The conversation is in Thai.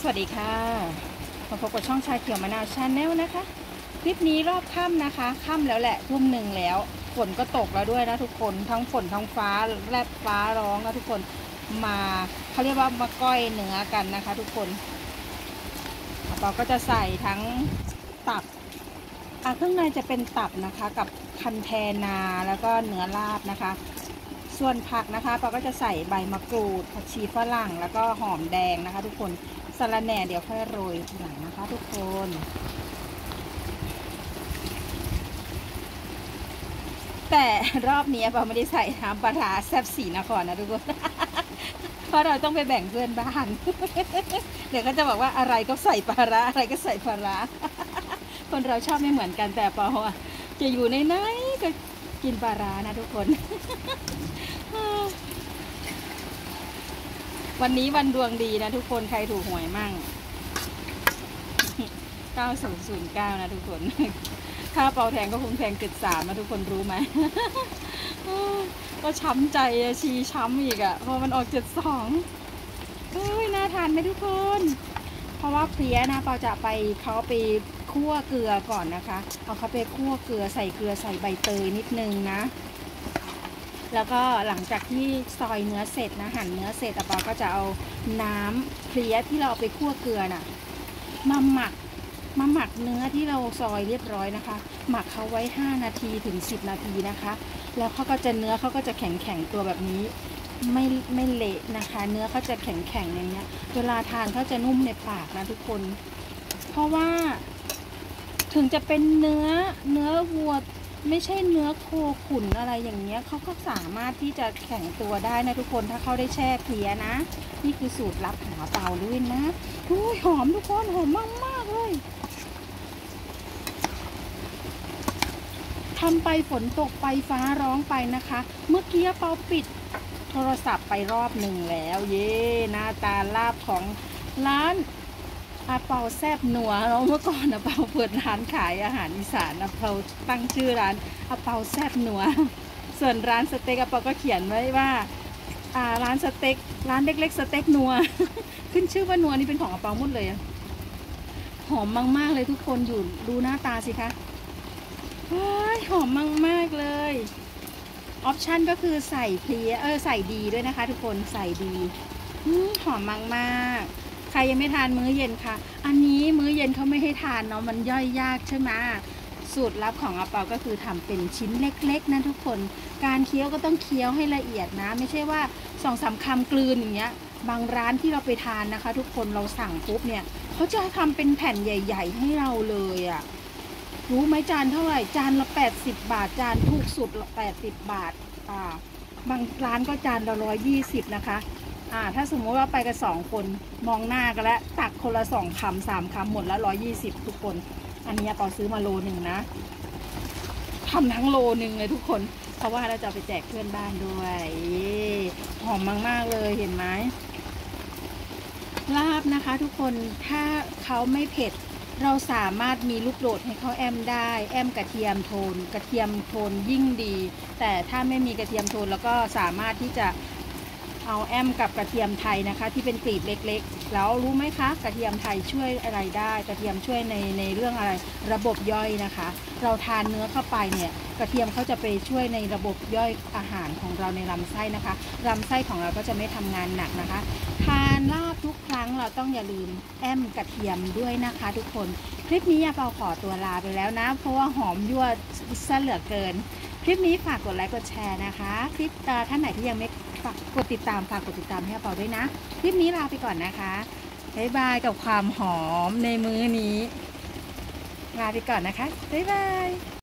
สวัสดีค่ะมาพบกับช่องชาเขียวมะนาวชาแนลนะคะคลิปนี้รอบค่ำนะคะค่ำแล้วแหละ1 ทุ่มแล้วฝนก็ตกแล้วด้วยนะทุกคนทั้งฝนทั้งฟ้าแลบฟ้าร้องนะทุกคนมาเขาเรียกว่ามาก้อยเนื้อกันนะคะทุกคนเราก็จะใส่ทั้งตับเครื่องในจะเป็นตับนะคะกับคันแทนาแล้วก็เนื้อลาบนะคะส่วนผักนะคะเราก็จะใส่ใบมะกรูดผักชีฝรั่งแล้วก็หอมแดงนะคะทุกคนสะระแหน่เดี๋ยวค่อยโรยทีหลังนะคะทุกคนแต่รอบนี้เราไม่ได้ใส่น้ำปลาร้าแซ่บสีนครนะทุกคนเพราะเราต้องไปแบ่งเพื่อนบ้านเดี๋ยวก็จะบอกว่าอะไรก็ใส่ปลาร้าอะไรก็ใส่ปลาร้าคนเราชอบไม่เหมือนกันแต่ปอจะอยู่ในไหนก็กินปลาร้านะทุกคนวันนี้วันดวงดีนะทุกคนใครถูกหวยมั่ง9009นะทุกคนค่าเปาแทงก็คงแพงเกิน3นะทุกคนรู้ไหมก็ช้ำใจชีช้ำอีกอ่ะพอมันออก72เฮ้ยน่าทานไหมทุกคนเพราะว่าเพลี้ยนะเปาจะไปเขาไปคั่วเกลือก่อนนะคะเอาเขาไปคั่วเกลือใส่เกลือใส่ใบเตยนิดนึงนะแล้วก็หลังจากที่ซอยเนื้อเสร็จนะหั่นเนื้อเสร็จปอก็จะเอาน้ำเพลี้ยที่เราเอาไปคั่วเกลือน่ะมาหมักเนื้อที่เราซอยเรียบร้อยนะคะหมักเขาไว้5 นาทีถึง10 นาทีนะคะแล้วเขาก็จะเนื้อเขาก็จะแข็งตัวแบบนี้ไม่เละนะคะเนื้อเขาจะแข็งอย่างเงี้ยเวลาทานเขาจะนุ่มในปากนะทุกคนเพราะว่าถึงจะเป็นเนื้อวัวไม่ใช่เนื้อโคขุนอะไรอย่างเงี้ยเขาก็สามารถที่จะแข็งตัวได้นะทุกคนถ้าเขาได้แช่เพลี้ยนะนี่คือสูตรลับของเปาด้วยนะอุ้ยหอมทุกคนหอมมากเลยทำไปฝนตกไปฟ้าร้องไปนะคะเมื่อกี้เปาปิดโทรศัพท์ไปรอบหนึ่งแล้วเย่หน้าตาลาบของร้านเปาแซบหนัวเราเมื่อก่อนเปาเปิดร้านขายอาหารอีสานเปาตั้งชื่อร้านเปาแซบหนัวส่วนร้านสเต็กเปาก็เขียนไว้ว่าร้านสเต็กร้านเล็กๆสเต็กนัวขึ้นชื่อว่านัวนี่เป็นของเปาหมดเลยหอมมากๆเลยทุกคนอยู่ดูหน้าตาสิคะหอมมากๆเลยออปชั่นก็คือใส่เพลียใส่ดีด้วยนะคะทุกคนใส่ดีหอมมากๆใครยังไม่ทานมื้อเย็นค่ะอันนี้มื้อเย็นเขาไม่ให้ทานเนาะมันย่อยยากใช่ไหมสูตรลับของเปาก็คือทำเป็นชิ้นเล็กๆนะทุกคนการเคี้ยวก็ต้องเคี้ยวให้ละเอียดนะไม่ใช่ว่า2-3 คำกลืนอย่างเงี้ยบางร้านที่เราไปทานนะคะทุกคนเราสั่งปุ๊บเนี่ยเขาจะทำเป็นแผ่นใหญ่ๆให้เราเลยอ่ะรู้ไหมจานเท่าไหร่จานละ80 บาทจานถูกสุดละ80 บาทบางร้านก็จานละ120นะคะถ้าสมมติว่าไปกัน2 คนมองหน้ากันแล้วตักคนละ2 คำ3 คำหมดแล้ว120ทุกคนอันนี้ปอซื้อมาโลนึงนะทำทั้งโลนึงเลยทุกคนเพราะว่าเราจะไปแจกเพื่อนบ้านด้วยหอมมากๆเลยเห็นไหมลาบนะคะทุกคนถ้าเขาไม่เผ็ดเราสามารถมีลูกโดดให้เขาแอมได้แอมกระเทียมโทนกระเทียมโทนยิ่งดีแต่ถ้าไม่มีกระเทียมโทนแล้วก็สามารถที่จะเอาแอมกับกระเทียมไทยนะคะที่เป็นกลีบเล็กๆแล้วรู้ไหมคะกระเทียมไทยช่วยอะไรได้กระเทียมช่วยในเรื่องอะไรระบบย่อยนะคะเราทานเนื้อเข้าไปเนี่ยกระเทียมเขาจะไปช่วยในระบบย่อยอาหารของเราในลำไส้นะคะลำไส้ของเราก็จะไม่ทำงานหนักนะคะทานลาบทุกครั้งเราต้องอย่าลืมแอมกระเทียมด้วยนะคะทุกคนคลิปนี้เปาขอตัวลาไปแล้วนะเพราะว่าหอมยั่วซะเหลือเกินคลิปนี้ฝากกดไลค์กดแชร์นะคะคลิปท่านไหนที่ยังไม่ฝากกดติดตามให้เปาด้วยนะคลิปนี้ลาไปก่อนนะคะบ๊ายบายกับความหอมในมื้อนี้ลาไปก่อนนะคะบ๊ายบาย